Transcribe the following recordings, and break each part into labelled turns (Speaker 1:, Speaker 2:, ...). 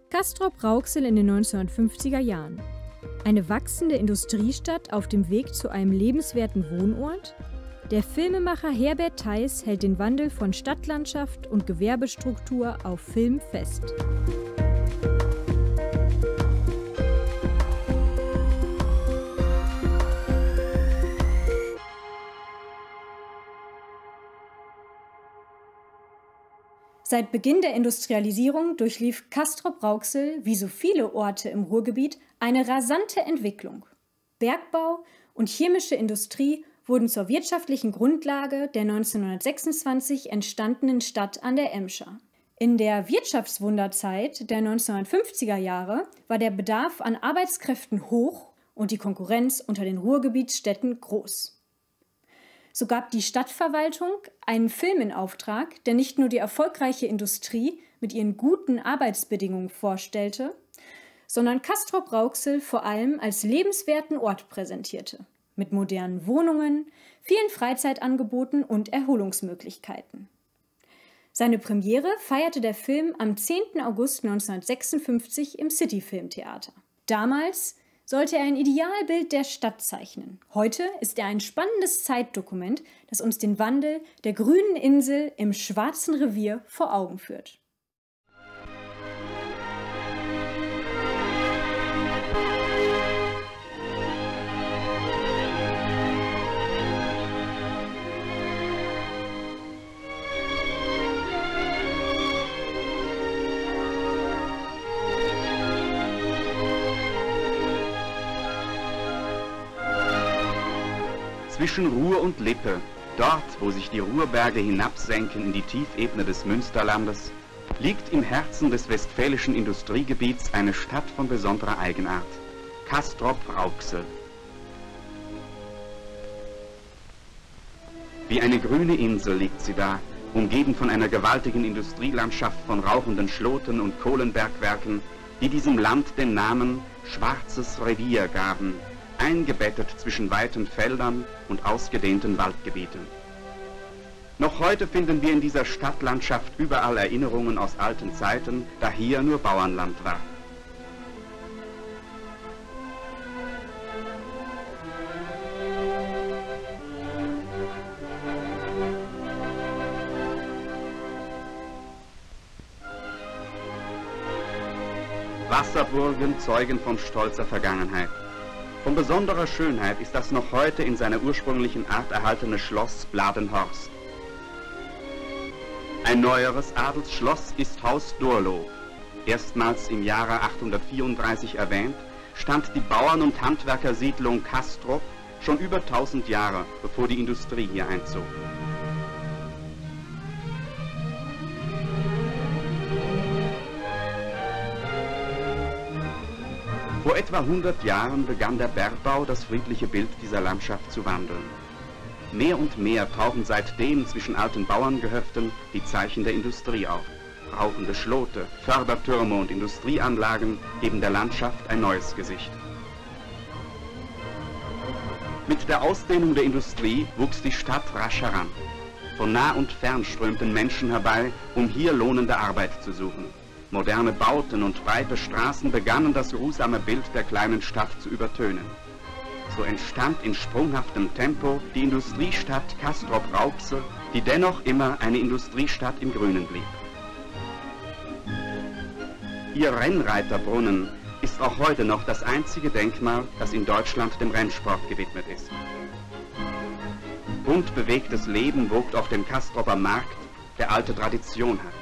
Speaker 1: Castrop-Rauxel in den 1950er Jahren. Eine wachsende Industriestadt auf dem Weg zu einem lebenswerten Wohnort? Der Filmemacher Herbert Theis hält den Wandel von Stadtlandschaft und Gewerbestruktur auf Film fest. Seit Beginn der Industrialisierung durchlief Castrop-Rauxel, wie so viele Orte im Ruhrgebiet, eine rasante Entwicklung. Bergbau und chemische Industrie wurden zur wirtschaftlichen Grundlage der 1926 entstandenen Stadt an der Emscher. In der Wirtschaftswunderzeit der 1950er Jahre war der Bedarf an Arbeitskräften hoch und die Konkurrenz unter den Ruhrgebietsstädten groß. So gab die Stadtverwaltung einen Film in Auftrag, der nicht nur die erfolgreiche Industrie mit ihren guten Arbeitsbedingungen vorstellte, sondern Castrop-Rauxel vor allem als lebenswerten Ort präsentierte, mit modernen Wohnungen, vielen Freizeitangeboten und Erholungsmöglichkeiten. Seine Premiere feierte der Film am 10. August 1956 im City-Filmtheater. Damals sollte er ein Idealbild der Stadt zeichnen. Heute ist er ein spannendes Zeitdokument, das uns den Wandel der grünen Insel im Schwarzen Revier vor Augen führt.
Speaker 2: Zwischen Ruhr und Lippe, dort, wo sich die Ruhrberge hinabsenken in die Tiefebene des Münsterlandes, liegt im Herzen des westfälischen Industriegebiets eine Stadt von besonderer Eigenart, Castrop-Rauxel. Wie eine grüne Insel liegt sie da, umgeben von einer gewaltigen Industrielandschaft von rauchenden Schloten und Kohlenbergwerken, die diesem Land den Namen Schwarzes Revier gaben, eingebettet zwischen weiten Feldern und ausgedehnten Waldgebieten. Noch heute finden wir in dieser Stadtlandschaft überall Erinnerungen aus alten Zeiten, da hier nur Bauernland war. Wasserburgen zeugen von stolzer Vergangenheit. Von besonderer Schönheit ist das noch heute in seiner ursprünglichen Art erhaltene Schloss Bladenhorst. Ein neueres Adelsschloss ist Haus Durlow. Erstmals im Jahre 834 erwähnt, stand die Bauern- und Handwerkersiedlung Castrop schon über 1000 Jahre, bevor die Industrie hier einzog. Vor etwa 100 Jahren begann der Bergbau, das friedliche Bild dieser Landschaft zu wandeln. Mehr und mehr tauchen seitdem zwischen alten Bauerngehöften die Zeichen der Industrie auf. Rauchende Schlote, Fördertürme und Industrieanlagen geben der Landschaft ein neues Gesicht. Mit der Ausdehnung der Industrie wuchs die Stadt rasch heran. Von nah und fern strömten Menschen herbei, um hier lohnende Arbeit zu suchen. Moderne Bauten und breite Straßen begannen das ruhsame Bild der kleinen Stadt zu übertönen. So entstand in sprunghaftem Tempo die Industriestadt Castrop-Rauxel, die dennoch immer eine Industriestadt im Grünen blieb. Ihr Rennreiterbrunnen ist auch heute noch das einzige Denkmal, das in Deutschland dem Rennsport gewidmet ist. Bunt bewegtes Leben wogt auf dem Castroper Markt, der alte Tradition hat.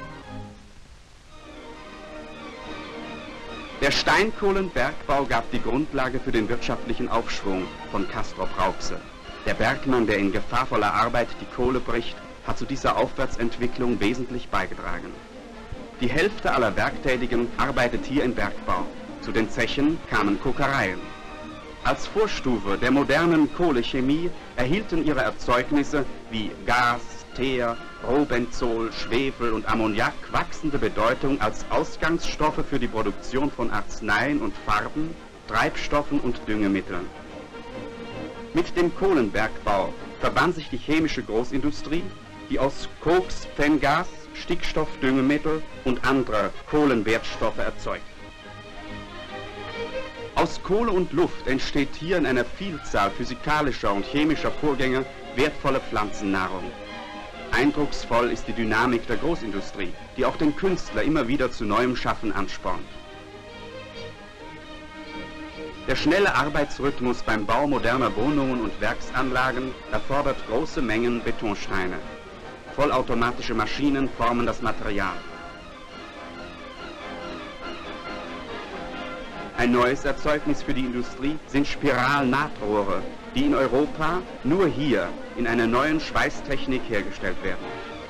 Speaker 2: Der Steinkohlenbergbau gab die Grundlage für den wirtschaftlichen Aufschwung von Castrop-Rauxel. Der Bergmann, der in gefahrvoller Arbeit die Kohle bricht, hat zu dieser Aufwärtsentwicklung wesentlich beigetragen. Die Hälfte aller Werktätigen arbeitet hier im Bergbau. Zu den Zechen kamen Kokereien. Als Vorstufe der modernen Kohlechemie erhielten ihre Erzeugnisse wie Gas, Teer, Rohbenzol, Schwefel und Ammoniak wachsende Bedeutung als Ausgangsstoffe für die Produktion von Arzneien und Farben, Treibstoffen und Düngemitteln. Mit dem Kohlenbergbau verband sich die chemische Großindustrie, die aus Koks, Phengas, Stickstoff, Düngemittel und andere Kohlenwertstoffe erzeugt. Aus Kohle und Luft entsteht hier in einer Vielzahl physikalischer und chemischer Vorgänge wertvolle Pflanzennahrung. Eindrucksvoll ist die Dynamik der Großindustrie, die auch den Künstler immer wieder zu neuem Schaffen anspornt. Der schnelle Arbeitsrhythmus beim Bau moderner Wohnungen und Werksanlagen erfordert große Mengen Betonsteine. Vollautomatische Maschinen formen das Material. Ein neues Erzeugnis für die Industrie sind Spiralnahtrohre, die in Europa nur hier in einer neuen Schweißtechnik hergestellt werden.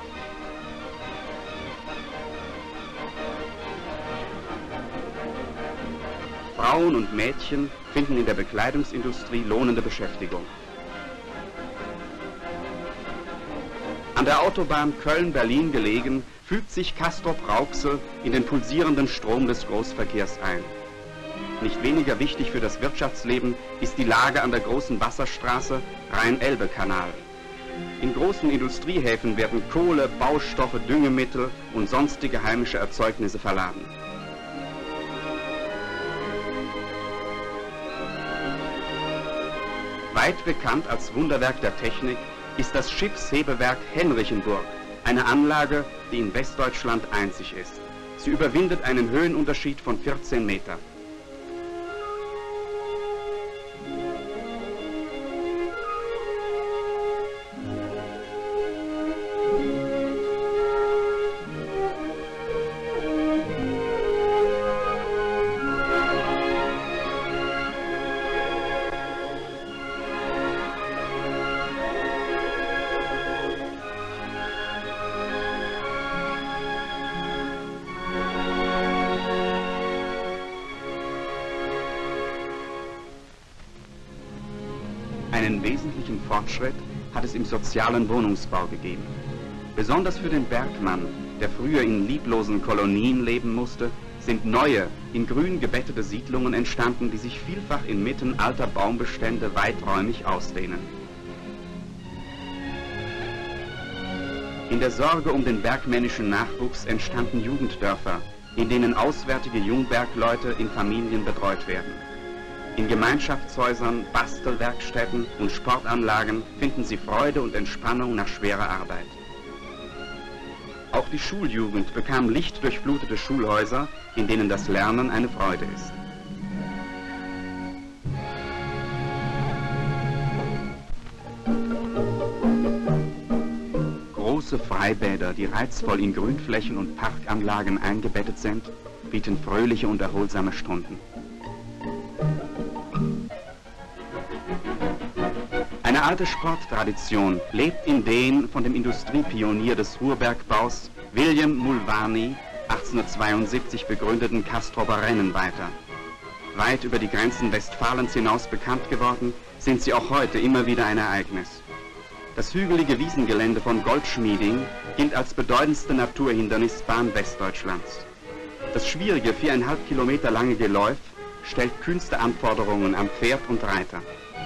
Speaker 2: Frauen und Mädchen finden in der Bekleidungsindustrie lohnende Beschäftigung. An der Autobahn Köln-Berlin gelegen, fügt sich Castrop-Rauxel in den pulsierenden Strom des Großverkehrs ein. Nicht weniger wichtig für das Wirtschaftsleben ist die Lage an der großen Wasserstraße Rhein-Elbe-Kanal. In großen Industriehäfen werden Kohle, Baustoffe, Düngemittel und sonstige heimische Erzeugnisse verladen. Weit bekannt als Wunderwerk der Technik ist das Schiffshebewerk Henrichenburg, eine Anlage, die in Westdeutschland einzig ist. Sie überwindet einen Höhenunterschied von 14 Meter. Einen wesentlichen Fortschritt hat es im sozialen Wohnungsbau gegeben. Besonders für den Bergmann, der früher in lieblosen Kolonien leben musste, sind neue, in Grün gebettete Siedlungen entstanden, die sich vielfach inmitten alter Baumbestände weiträumig ausdehnen. In der Sorge um den bergmännischen Nachwuchs entstanden Jugenddörfer, in denen auswärtige Jungbergleute in Familien betreut werden. In Gemeinschaftshäusern, Bastelwerkstätten und Sportanlagen finden sie Freude und Entspannung nach schwerer Arbeit. Auch die Schuljugend bekam lichtdurchflutete Schulhäuser, in denen das Lernen eine Freude ist. Große Freibäder, die reizvoll in Grünflächen und Parkanlagen eingebettet sind, bieten fröhliche und erholsame Stunden. Eine alte Sporttradition lebt in den von dem Industriepionier des Ruhrbergbaus William Mulvaney 1872 begründeten Castroper Rennen weiter. Weit über die Grenzen Westfalens hinaus bekannt geworden, sind sie auch heute immer wieder ein Ereignis. Das hügelige Wiesengelände von Goldschmieding gilt als bedeutendste Naturhindernisbahn Westdeutschlands. Das schwierige 4,5 Kilometer lange Geläuf stellt kühnste Anforderungen an Pferd und Reiter.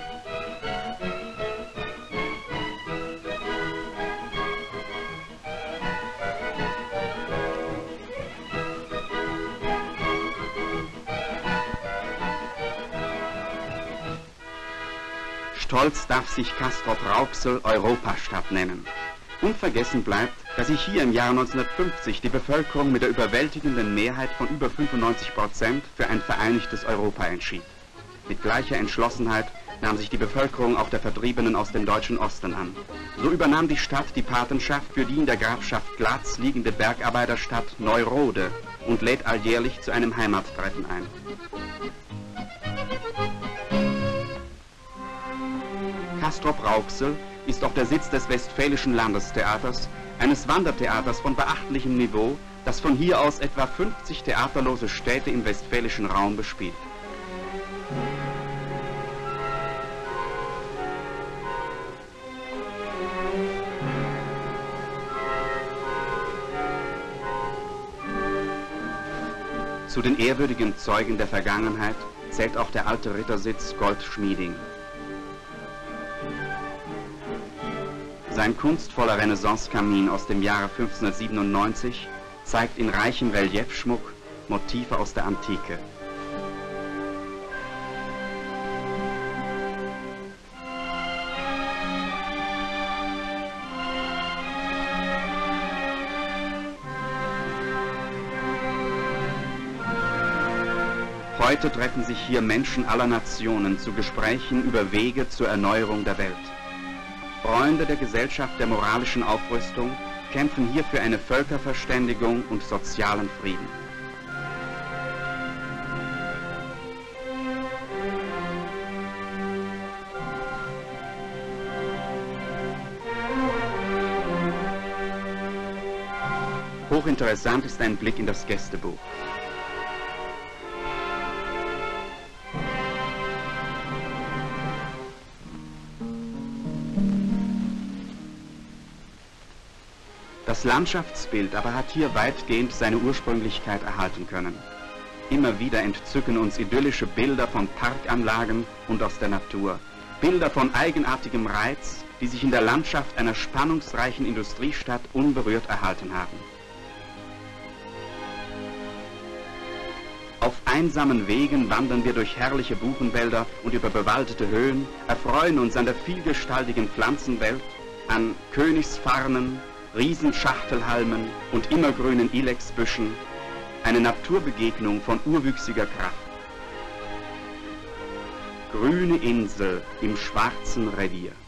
Speaker 2: Stolz darf sich Castrop-Rauxel Europastadt nennen. Unvergessen bleibt, dass sich hier im Jahr 1950 die Bevölkerung mit der überwältigenden Mehrheit von über 95% für ein vereinigtes Europa entschied. Mit gleicher Entschlossenheit nahm sich die Bevölkerung auch der Vertriebenen aus dem deutschen Osten an. So übernahm die Stadt die Patenschaft für die in der Grafschaft Glatz liegende Bergarbeiterstadt Neurode und lädt alljährlich zu einem Heimattreffen ein. Castrop-Rauxel ist auch der Sitz des Westfälischen Landestheaters, eines Wandertheaters von beachtlichem Niveau, das von hier aus etwa 50 theaterlose Städte im westfälischen Raum bespielt. Zu den ehrwürdigen Zeugen der Vergangenheit zählt auch der alte Rittersitz Goldschmieding. Sein kunstvoller Renaissancekamin aus dem Jahre 1597 zeigt in reichem Reliefschmuck Motive aus der Antike. Heute treffen sich hier Menschen aller Nationen zu Gesprächen über Wege zur Erneuerung der Welt. Freunde der Gesellschaft der moralischen Aufrüstung kämpfen hier für eine Völkerverständigung und sozialen Frieden. Hochinteressant ist ein Blick in das Gästebuch. Das Landschaftsbild aber hat hier weitgehend seine Ursprünglichkeit erhalten können. Immer wieder entzücken uns idyllische Bilder von Parkanlagen und aus der Natur. Bilder von eigenartigem Reiz, die sich in der Landschaft einer spannungsreichen Industriestadt unberührt erhalten haben. Auf einsamen Wegen wandern wir durch herrliche Buchenwälder und über bewaldete Höhen, erfreuen uns an der vielgestaltigen Pflanzenwelt, an Königsfarnen, Riesenschachtelhalmen und immergrünen Ilexbüschen, eine Naturbegegnung von urwüchsiger Kraft. Grüne Insel im schwarzen Revier.